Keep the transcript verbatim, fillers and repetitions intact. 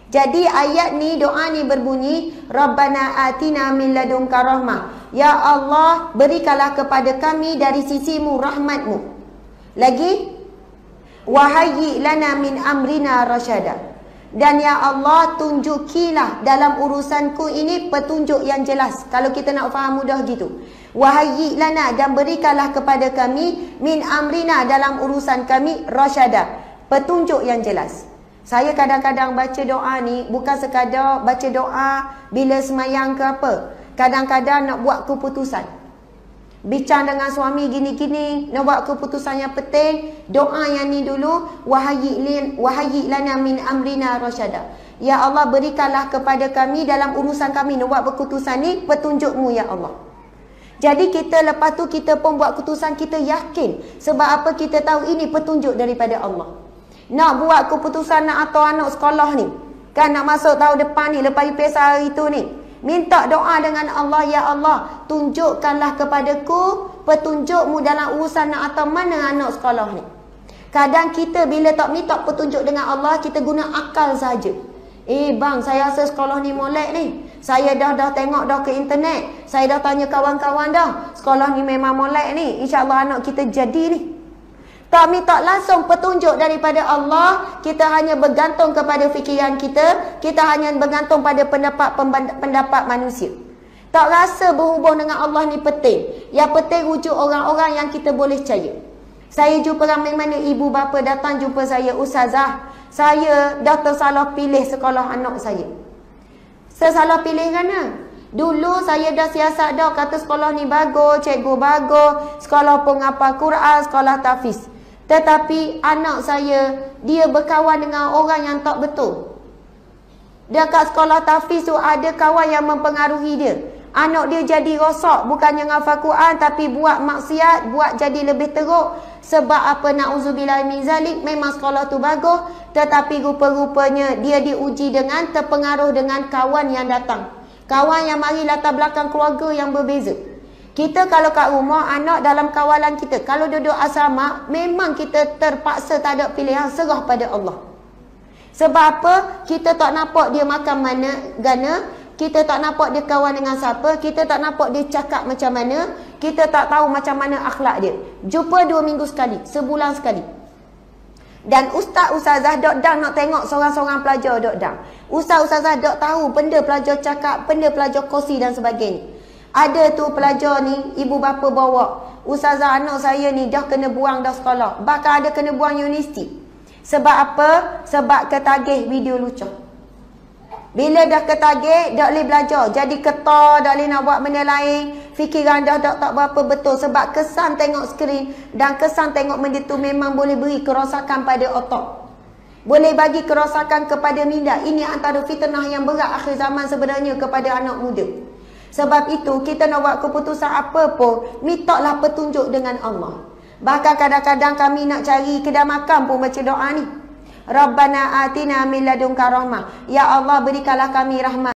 Jadi ayat ni, doa ni berbunyi, Rabbana atina min ladunka rahmah. Ya Allah, berikanlah kepada kami dari sisimu rahmatmu. Lagi, wahayyi lana min amrina rasyada. Dan ya Allah, tunjukilah dalam urusanku ini petunjuk yang jelas. Kalau kita nak faham mudah gitu. Wahayyi lana, dan berikanlah kepada kami min amrina, dalam urusan kami rasyada, petunjuk yang jelas. Saya kadang-kadang baca doa ni bukan sekadar baca doa bila semayang ke apa. Kadang-kadang nak buat keputusan. Bincang dengan suami gini-gini, nak buat keputusan yang penting, doa yang ni dulu, wahayyi lin wahayyi lana min amrina rasyada. Ya Allah, berikanlah kepada kami dalam urusan kami nak buat keputusan ni petunjukmu ya Allah. Jadi kita lepas tu kita pun buat keputusan, kita yakin. Sebab apa? Kita tahu ini petunjuk daripada Allah. Nak buat keputusan nak atau anak sekolah ni, kan nak masuk tahun depan ni, lepas U P S hari tu ni, minta doa dengan Allah, ya Allah, tunjukkanlah kepadaku petunjukmu dalam urusan nak atau mana anak sekolah ni. Kadang kita bila tak minta petunjuk dengan Allah, kita guna akal saja. Eh bang, saya rasa sekolah ni molek ni. Saya dah dah tengok dah ke internet. Saya dah tanya kawan-kawan dah. Sekolah ni memang molek ni. InsyaAllah anak kita jadi ni. Tak minta langsung petunjuk daripada Allah. Kita hanya bergantung kepada fikiran kita. Kita hanya bergantung pada pendapat pendapat manusia. Tak rasa berhubung dengan Allah ni penting. Yang penting rujuk orang-orang yang kita boleh percaya. Saya jumpa ramai mana ibu bapa datang jumpa saya, Ustazah, saya dah tersalah pilih sekolah anak saya. Saya salah pilih kerana dulu saya dah siasat dah, kata sekolah ni bagus, cikgu bagus, sekolah penghafal Quran, sekolah tahfiz. Tetapi anak saya, dia berkawan dengan orang yang tak betul. Dekat sekolah tahfiz tu ada kawan yang mempengaruhi dia. Anak dia jadi rosak, bukannya ngafal Quran tapi buat maksiat, buat jadi lebih teruk. Sebab apa? Na'udzubillah min zalik. Memang sekolah tu bagus, tetapi rupa-rupanya dia diuji dengan terpengaruh dengan kawan yang datang. Kawan yang mari latar belakang keluarga yang berbeza. Kita kalau kat rumah, anak dalam kawalan kita, kalau duduk asrama, memang kita terpaksa tak ada pilihan, serah pada Allah. Sebab apa? Kita tak nampak dia makan mana, gana. Kita tak nampak dia kawan dengan siapa. Kita tak nampak dia cakap macam mana. Kita tak tahu macam mana akhlak dia. Jumpa dua minggu sekali, sebulan sekali. Dan ustaz-ustazah dok dang nak tengok seorang-seorang pelajar dok dang. Ustaz-ustazah dok tahu benda pelajar cakap, benda pelajar kongsi dan sebagainya. Ada tu pelajar ni, ibu bapa bawa, Ustazah, anak saya ni dah kena buang dah sekolah. Bahkan ada kena buang universiti. Sebab apa? Sebab ketagih video lucu. Bila dah ketagih, tak boleh belajar. Jadi ketar, tak boleh nak buat benda lain. Fikiran dah tak, tak berapa betul. Sebab kesan tengok skrin dan kesan tengok benda tu memang boleh beri kerosakan pada otak. Boleh bagi kerosakan kepada minda. Ini antara fitnah yang berat akhir zaman sebenarnya kepada anak muda. Sebab itu, kita nak buat keputusan apa pun, mintalah petunjuk dengan Allah. Bahkan kadang-kadang kami nak cari kedai makan pun baca doa ni. Rabbana atina min ladunka rahmah. Ya Allah, berikanlah kami rahmat.